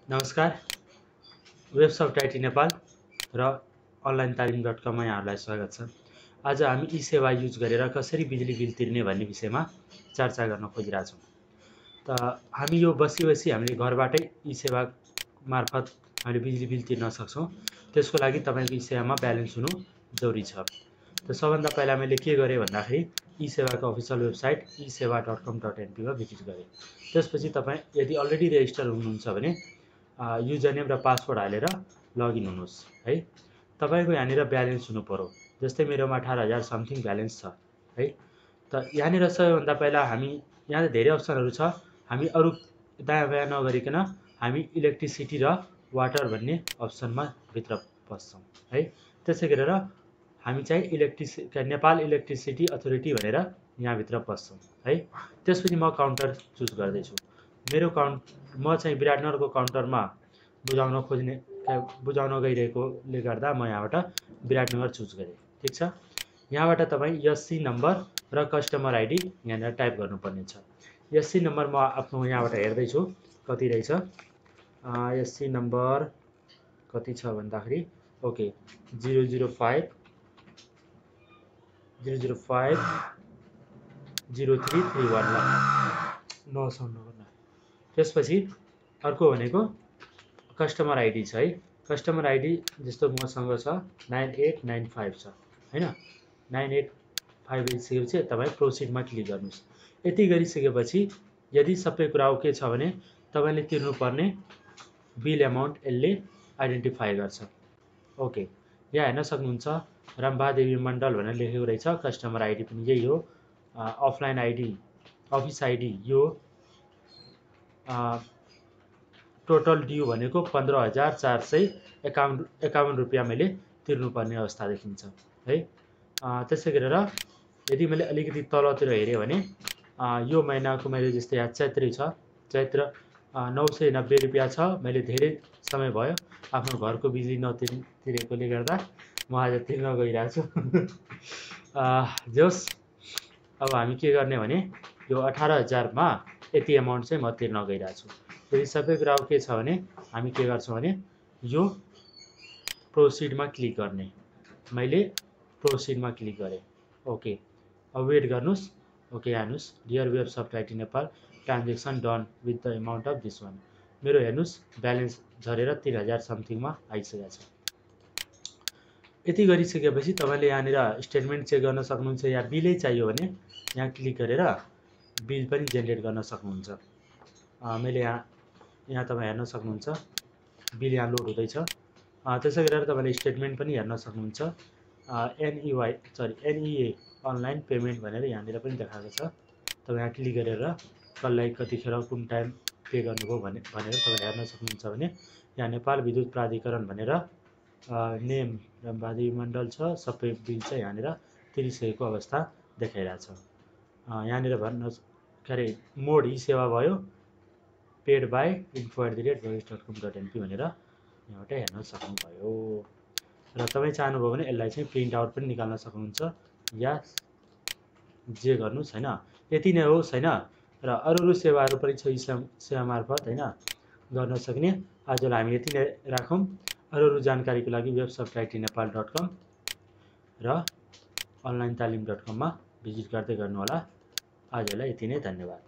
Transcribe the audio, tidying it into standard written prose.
नमस्कार, वेबसफ्ट आइटी नेपाल र अनलाइन तालिम डट कममा यहाँहरूलाई स्वागत छ। आज हामी ई-सेवा युज गरेर कसरी बिजुली बिल तिर्ने भन्ने विषयमा चर्चा गर्न खोजिरहेछौँ। त हामी यो बसी हामीले घरबाटै ई-सेवा मार्फत हामीले बिजुली बिल तिर्न सक्छौँ। त्यसको लागि तपाईँको ई-सेवामा ब्यालेन्स हुनु जरुरी छ। त सबभन्दा पहिला मैले के गरेँ भन्दाखेरि ई-सेवाको अफिसियल वेबसाइट esewa.com.np मा भिजिट गरेँ। त्यसपछि तपाईँ यदि अलरेडी रेजिस्टर हुनुहुन्छ भने युजर नेम र पासवर्ड हालेर लगइन हुनुहोस् है। तपाईँको यहाँनिर ब्यालेन्स हुनु पर्यो। जस्तै मेरोमा 18,000 समथिङ ब्यालेन्स छ है। त यहाँनिर सबैभन्दा पहिला हामी यहाँ धेरै अप्सनहरू छ। हामी अरू दायाँ बायाँ नगरिकन हामी इलेक्ट्रिसिटी र वाटर भन्ने अप्सनमा भित्र पस्छौँ है। त्यसै गरेर हामी चाहिँ नेपाल इलेक्ट्रिसिटी अथोरिटी भनेर यहाँभित्र पस्छौँ है। त्यसपछि म काउन्टर चुज गर्दैछु। म चाहिँ विराटनगरको काउन्टरमा बुझाउन गइरहेकोले गर्दा म यहाँबाट विराटनगर चुज गरेँ। ठिक छ। यहाँबाट तपाईँ एससी नम्बर र कस्टमर आइडी यहाँनिर टाइप गर्नुपर्ने छ। एससी नम्बर म आफ्नो यहाँबाट हेर्दैछु कति रहेछ। एससी नम्बर कति छ भन्दाखेरि ओके 005 0331 नसम्म। त्यसपछि अर्को भनेको कस्टमर आइडी छ है। कस्टमर आइडी जस्तो मसँग छ 9895 छ हैन। 9858 दिइसकेपछि तपाईँ प्रोसिडमा क्लिक गर्नुहोस्। यति गरिसकेपछि यदि सबै कुरा ओके छ भने तपाईँले तिर्नुपर्ने बिल एमाउन्ट यसले आइडेन्टिफाई गर्छ। ओके, यहाँ हेर्न सक्नुहुन्छ रम्भादेवी मण्डल भनेर लेखेको रहेछ। कस्टमर आइडी पनि यही हो। अफलाइन आइडी अफिस आइडी यो टोटल ड्यू भनेको 15,451 रुपियाँ मैले तिर्नुपर्ने अवस्था देखिन्छ है। त्यसै गरेर यदि मैले अलिकति तलतिर हेरेँ भने यो महिनाको मैले जस्तै यहाँ चैत्री छ, चैत्र 990 रुपियाँ छ। मैले धेरै समय भयो आफ्नो घरको बिजुली नतिरेकोले गर्दा म आज तिर्न गइरहेको छु। जोस् अब हामी के गर्ने भने यो 18,000 मा यति एमाउन्ट चाहिँ म तिर्न गइरहेको छु। यदि सबै कुरा ओके छ भने हामी के गर्छौँ भने यो प्रोसिडमा क्लिक गर्ने। मैले प्रोसिडमा क्लिक गरेँ। ओके, अब वेट गर्नुहोस्। ओके हाल्नुहोस्। Dear Websoft IT Nepal transaction done with the amount of this one. मेरो हेर्नुहोस् ब्यालेन्स झरेर 3,000 समथिङमा आइसकेको छ। यति गरिसकेपछि तपाईँले यहाँनिर स्टेटमेन्ट चेक गर्न सक्नुहुन्छ या बिलै चाहियो भने यहाँ क्लिक गरेर बिल पनि जेनेरेट गर्न सक्नुहुन्छ। मैले यहाँ तपाईँ हेर्न सक्नुहुन्छ बिल यहाँ लोड हुँदैछ। त्यसै गरेर तपाईँले स्टेटमेन्ट पनि हेर्न सक्नुहुन्छ। एनइए अनलाइन पेमेन्ट भनेर यहाँनिर पनि देखाएको छ। तपाईँ यहाँ क्लिक गरेर कसलाई कतिखेर कुन टाइम पे गर्नुभयो भनेर तपाईँले हेर्न सक्नुहुन्छ भने यहाँ नेपाल विद्युत प्राधिकरण भनेर नेम रम्भादेवी मण्डल छ। सबै बिल चाहिँ यहाँनिर तिरिसकेको अवस्था देखाइरहेछ। यहाँनिर के अरे मोड ई सेवा भयो पेड बाई info@voice.com.np भनेर यहाँबाट हेर्न सक्नुभयो। र तपाईँ चाहनुभयो भने यसलाई चाहिँ प्रिन्ट आउट पनि निकाल्न सक्नुहुन्छ या जे गर्नुहोस् हैन। यति नै होस् हैन। र अरू सेवाहरू पनि छ यी सेवा मार्फत हैन गर्न सक्ने। आजलाई हामी यति नै राखौँ। अरू जानकारीको लागि websoftiTNepal.com र onlinetalim.com मा भिजिट गर्दै गर्नुहोला। आजलाई यति नै, धन्यवाद।